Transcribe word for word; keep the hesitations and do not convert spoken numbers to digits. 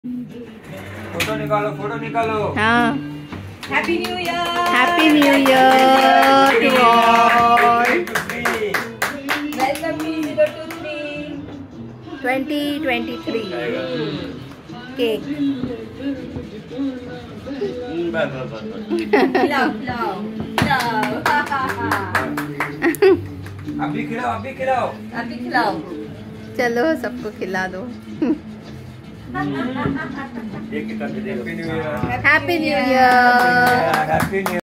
Photo निकालो, photo निकालो। हाँ, happy new year. Happy new year to all. Welcome to zero two three twenty twenty three cake. खिलाओ खिलाओ खिलाओ। अभी खिलाओ, अभी खिलाओ, अभी खिलाओ। चलो सबको खिला दो। Happy new year, happy new year. Happy new